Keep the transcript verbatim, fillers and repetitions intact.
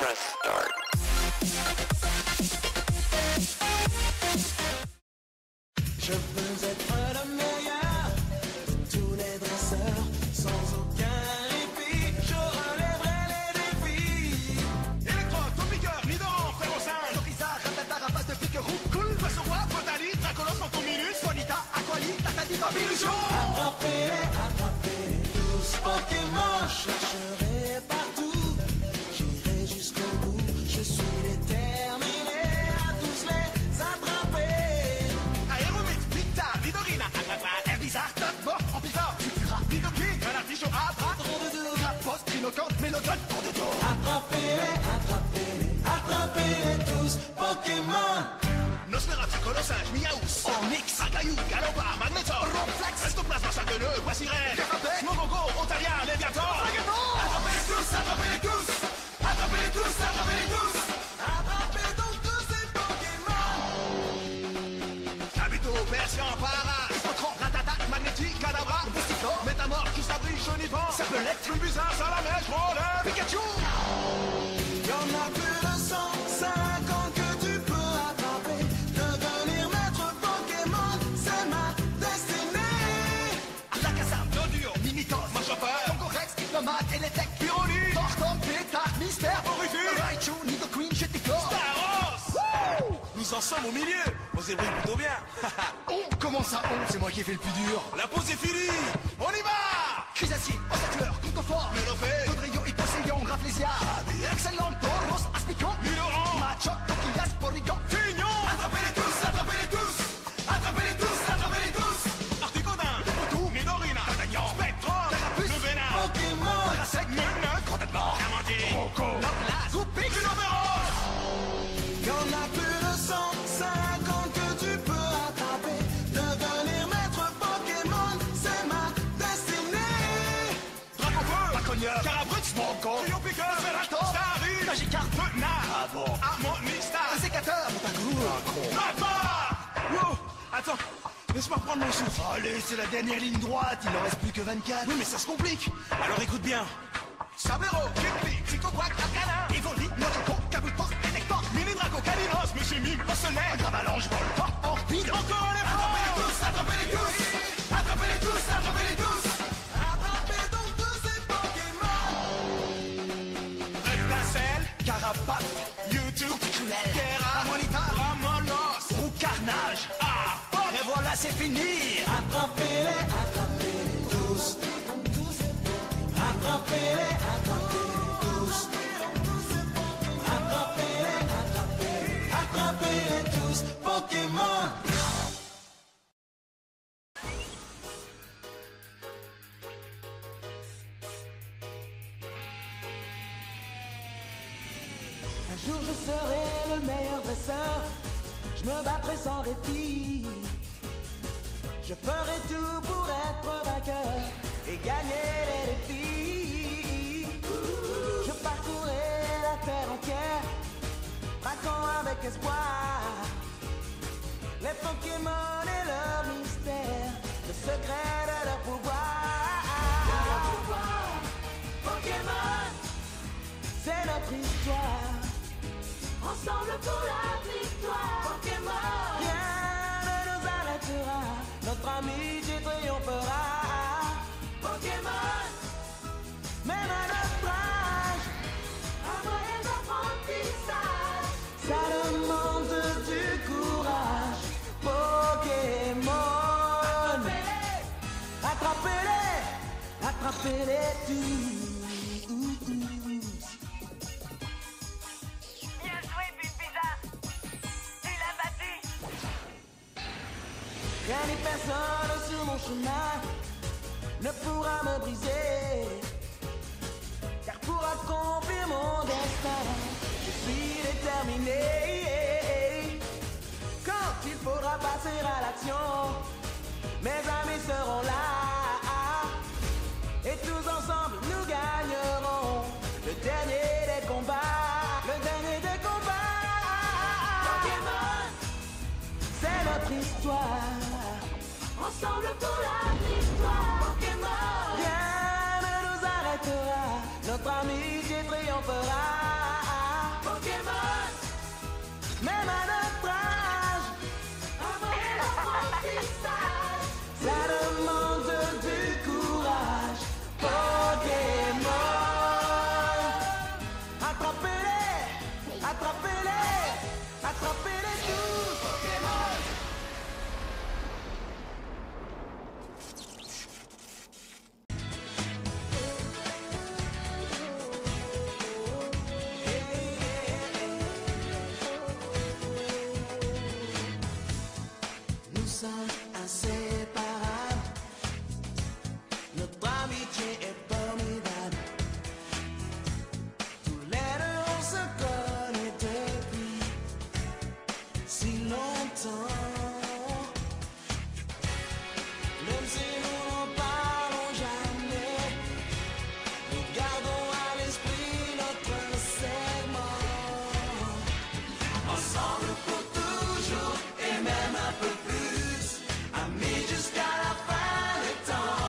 press start. Je veux être le meilleur de tous les dresseurs, sans aucun répit, je relèverai les défis. Électro, ton piqueur, Nidoran, frère au sein. Sorisa, ratata, rapace de pique roux, cool. Passe au roi, Noctali, Dracolos en ton minute. Bonita, Aquali, Tatati, Babilucho. Attrapez-les, attrapez-les tous, Pokémon. Je chercherai partout, j'irai jusqu'au bout. Je suis déterminé à tous les attraper. Aéromite, Victa, Vidorina, Atrapa, Herbizarre, Totbo, Ampizar, Tucra, Vidoki, un artichaut, Abra, Trop de deux. Rapos, Trinocante, Mélodone, Tour de dos. Attrapez-les, attrapez-les, attrapez-les tous, Pokémon. Nosferatu, Colossage, Miaous, Onyx, Agaillou, Galopard, Magnetor, Ronflex, Estoplasma, Sagueneux, Boissirène, Garabet, Momogo, Ontarien, Léviator. attrapez-les tous, attrapez-les tous, attrapez-les tous, attrapez-les tous. Attrapez donc tous ces Pokémon. Kabuto, Persian, Para, Spotron, Ratata, Magnétique, Cadabra, Boustiflor, Métamorphe, qui s'abrige, Chenipan, Serpelette, Trumbuzin, Salamèche, Rôleur, Pikachu. Y'en a plus de cent cinquante que tu peux attraper. Devenir maître Pokémon, c'est ma destinée. Lacassa, Doduo, Mimitos, Machopper, Concorex, Diplomate, Eletec, Pyroli, Tortom, Péta, Mystère, Orifus, Raichu, Nidoqueen, Jetticor. Staros. Nous en sommes au milieu. On s'est pris plutôt bien. Oh, comment ça, oh, c'est moi qui ai fait le plus dur. La pause est finie. On y va. Chrysacier, Ossature, Contofor, Mélopée, Codrillo, Hyposéion, Rafflesia. Excellent, Tauros, Aspicon, Miloran, Machop, Tokias, Porygon. Fignon, Attrapez-les tous, attrapez-les tous. Attrapez-les tous, attrapez-les tous. Articodin, Potou, Midorina, D'Artagnan, Spectron, Carapuce, Le Vénard, Pokémon, Parasect, Meneuk, Grandadmort, Diamantine, Rocco, Noctali, Goupix. Philoméros. Y'en a plus de cent cinquante que tu peux attraper. Devenir maître Pokémon, c'est ma destinée. Dracofeu, Draconnier, Carabrux, Monco, Trio Piqueur, Ferrator, Starry, Magikarp, Venard, Ah bon, Harmonista, Sécateur, Montagrou, Papa. Wow, attends, laisse-moi prendre mon souffle. Allez, c'est la dernière ligne droite, il en reste plus que vingt-quatre. Oui, mais ça se complique. Alors écoute bien. Sablero, Kidly, Psychoquack, Arcana, Evoli, Notoco, Kabutox, Elector, Mini Draco, Calinos, Monsieur Mime, Ocelaire, Gravalanche, Voltor, Orpide. encore les forts. Attrapez-les tous, attrapez-les tous, attrapez-les tous. Attrapez donc tous ces Pokémon. Rectacel, Carapace, YouTube, Terra, Monita, Ramonos, Ou Carnage. Ah, Et voilà, c'est fini. Attrapez-les, attrapez-les tous. Attrapez-les, attrapez-les tous. Attrapez-les, attrapez-les, attrapez-les tous. Pokémon. Un jour je serai le meilleur dresseur. Je me battrai sans répit. Je ferai tout pour être vainqueur et gagner les défis. Je parcourrai la terre entière, braquant avec espoir les Pokémon et leur mystère, le secret de leur pouvoir. Pokémon, c'est notre histoire. Ensemble pour la victoire, Pokémon. Rien ne nous arrêtera, notre amitié triomphera. Pokémon, Même à notre âge, un moyen d'apprentissage. ça demande du courage. Pokémon, attrapez-les, attrapez-les tous. Bien joué, Pizza. Tu l'as battu. Rien ni personne sur mon chemin ne pourra me briser. Car pour accomplir mon destin, je suis déterminé. Quand il faudra passer à l'action, mes amis seront là. Et tous ensemble nous gagnerons le dernier des combats. Le dernier des combats. Pokémon, C'est notre histoire. ensemble pour la victoire, Pokémon. Rien ne nous arrêtera, notre amitié triomphera.